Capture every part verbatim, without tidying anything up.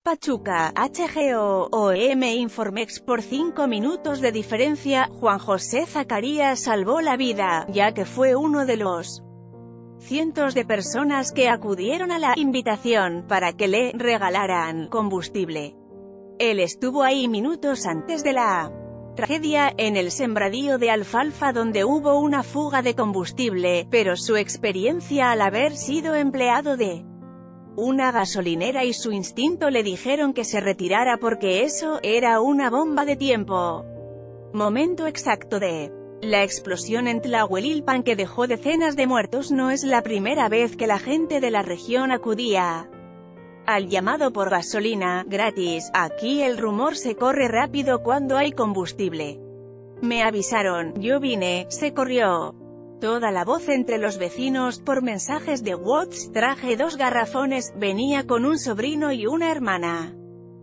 Pachuca, H G O, O M Informex por cinco minutos de diferencia, Juan José Zacarías salvó la vida, ya que fue uno de los cientos de personas que acudieron a la invitación para que le regalaran combustible. Él estuvo ahí minutos antes de la tragedia, en el sembradío de alfalfa donde hubo una fuga de combustible, pero su experiencia al haber sido empleado de una gasolinera y su instinto le dijeron que se retirara porque eso era una bomba de tiempo. Momento exacto de la explosión en Tlahuelilpan que dejó decenas de muertos. No es la primera vez que la gente de la región acudía al llamado por gasolina gratis. Aquí el rumor se corre rápido cuando hay combustible. Me avisaron, yo vine, se corrió toda la voz entre los vecinos. Por mensajes de WhatsApp traje dos garrafones, venía con un sobrino y una hermana.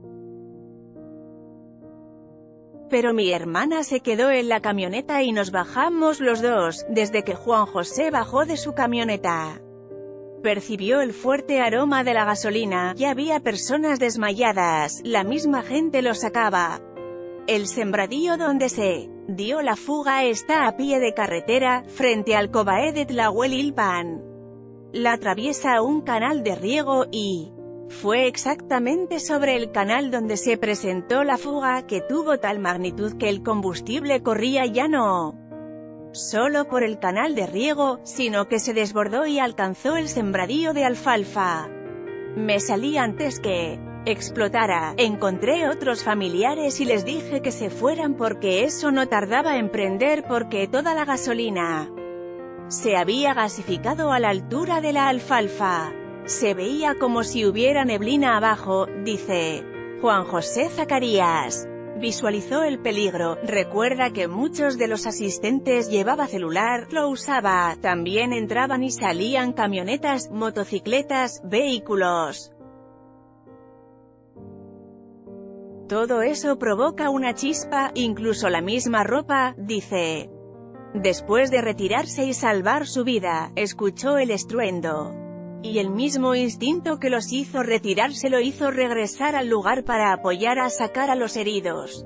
Pero mi hermana se quedó en la camioneta y nos bajamos los dos. Desde que Juan José bajó de su camioneta, percibió el fuerte aroma de la gasolina, y había personas desmayadas, la misma gente lo sacaba. El sembradío donde se dio la fuga está a pie de carretera, frente al Cobae de Tlahuelilpan. La atraviesa un canal de riego, y fue exactamente sobre el canal donde se presentó la fuga, que tuvo tal magnitud que el combustible corría ya no solo por el canal de riego, sino que se desbordó y alcanzó el sembradío de alfalfa. Me salí antes que explotara, encontré otros familiares y les dije que se fueran porque eso no tardaba en prender porque toda la gasolina se había gasificado a la altura de la alfalfa. Se veía como si hubiera neblina abajo, dice Juan José Zacarías. Visualizó el peligro. Recuerda que muchos de los asistentes llevaba celular, lo usaba. También entraban y salían camionetas, motocicletas, vehículos. Todo eso provoca una chispa, incluso la misma ropa, dice. Después de retirarse y salvar su vida, escuchó el estruendo. Y el mismo instinto que los hizo retirarse lo hizo regresar al lugar para apoyar a sacar a los heridos.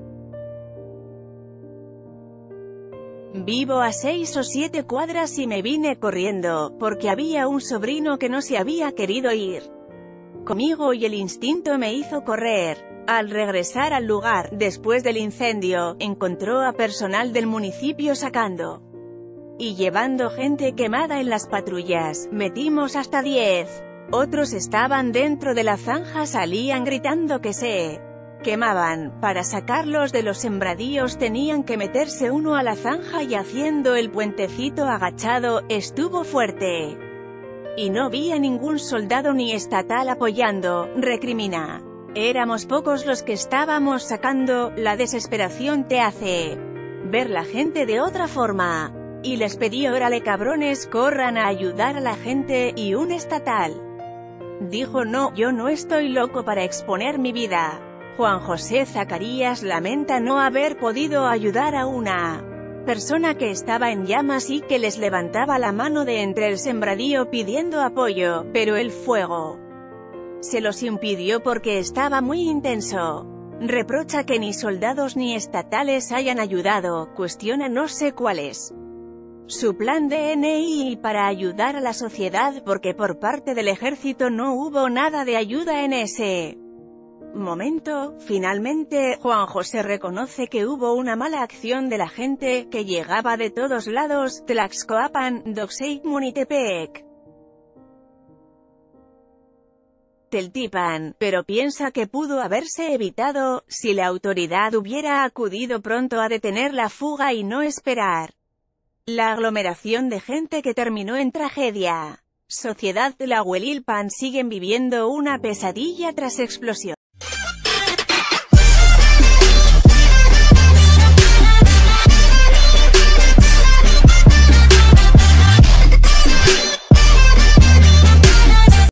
Vivo a seis o siete cuadras y me vine corriendo, porque había un sobrino que no se había querido ir conmigo y el instinto me hizo correr. Al regresar al lugar, después del incendio, encontró a personal del municipio sacando y llevando gente quemada en las patrullas. Metimos hasta diez. Otros estaban dentro de la zanja, salían gritando que se quemaban. Para sacarlos de los sembradíos tenían que meterse uno a la zanja y haciendo el puentecito agachado, estuvo fuerte. Y no vi a ningún soldado ni estatal apoyando, recrimina. Éramos pocos los que estábamos sacando, la desesperación te hace ver la gente de otra forma. Y les pedí, órale cabrones, corran a ayudar a la gente, y un estatal dijo no, yo no estoy loco para exponer mi vida. Juan José Zacarías lamenta no haber podido ayudar a una persona que estaba en llamas y que les levantaba la mano de entre el sembradío pidiendo apoyo, pero el fuego se los impidió porque estaba muy intenso. Reprocha que ni soldados ni estatales hayan ayudado, cuestiona no sé cuál es su plan de N I para ayudar a la sociedad porque por parte del ejército no hubo nada de ayuda en ese momento. Finalmente, Juan José reconoce que hubo una mala acción de la gente, que llegaba de todos lados, Tlaxcoapan, Doxey, Munitepec, Teltipan, pero piensa que pudo haberse evitado, si la autoridad hubiera acudido pronto a detener la fuga y no esperar la aglomeración de gente que terminó en tragedia. Sociedad Tlahuelilpan siguen viviendo una pesadilla tras explosión.